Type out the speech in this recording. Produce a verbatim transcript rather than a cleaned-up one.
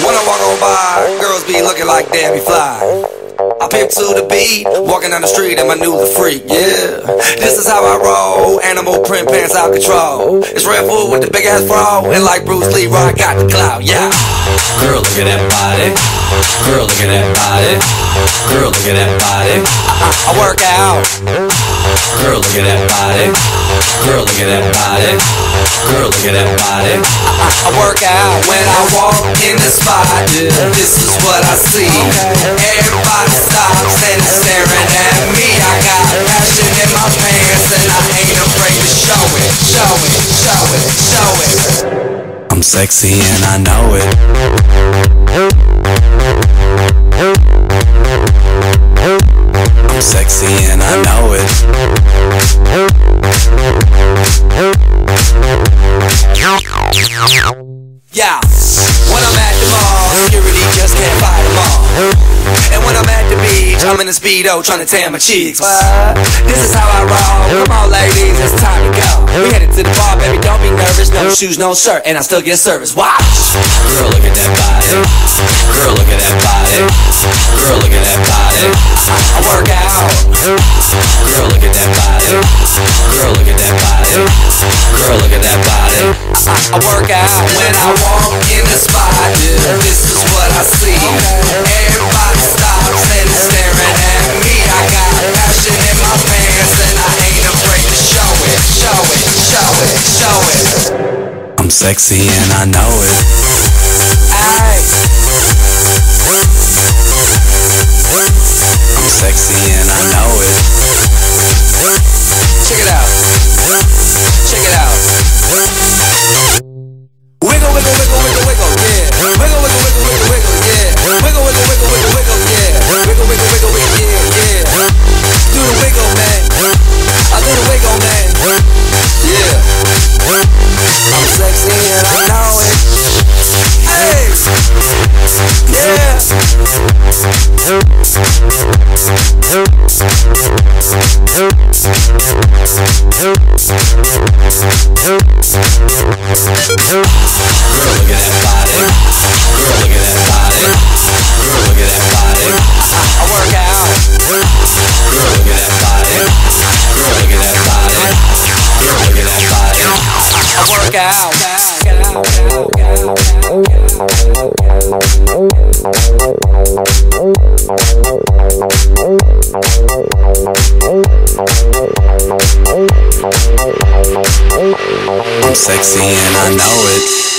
When I walk on by, girls be looking like Debbie Fly. I pimp to the beat, walking down the street and my new the freak, yeah. This is how I roll, animal print pants out control. It's Red Food with the big ass bra, and like Bruce Lee, I got the clout, yeah. Girl, look at that body. Girl, look at that body. Girl, look at that body. I, I work out. Girl, look at that body. Girl, look at that body. Girl, look at that body. I, I work out when I walk in the spot. This is what I see. Everybody stops and is staring at me. I got passion in my pants and I ain't afraid to show it. Show it, show it, show it. I'm sexy and I know it. I'm sexy and I know it. Yeah, when I'm at the mall, security just can't fight them all. And when I'm at the beach, I'm in a Speedo trying to tan my cheeks. But this is how I roll. Come on ladies, it's time to go. We headed to the bar, baby, don't be nervous. No shoes, no shirt, and I still get service. Watch. Girl, look at that body. Girl, look at that body. Girl, look at that body. I, I work out. Girl, look at that body. Girl, look at that body. Girl, look at that body. I, I work out when I walk in the spot. This is what I see. Everybody stops and is staring at me. I got passion in my pants and I ain't afraid to show it. Show it, show it, show it. I'm sexy and I know it. Aye. I'm sexy and I know it. Check it out. Check it out. Wiggle, wiggle, wiggle, wiggle, wiggle, yeah. Wiggle, wiggle, wiggle, wiggle, wiggle, yeah. Wiggle, wiggle, wiggle, wiggle, wiggle, yeah. Wiggle, wiggle, wiggle, wiggle, yeah, yeah. Do the wiggle, man. I do the wiggle, man. Yeah. I'm sexy and I know it. Hey. Yeah. Girl, look at that body. Girl, look at that body. Girl, look at that body. I, I work out. Girl, look at that body. Girl, look at that body. Girl, look at that body. I, I work out. I'm sexy and I know it.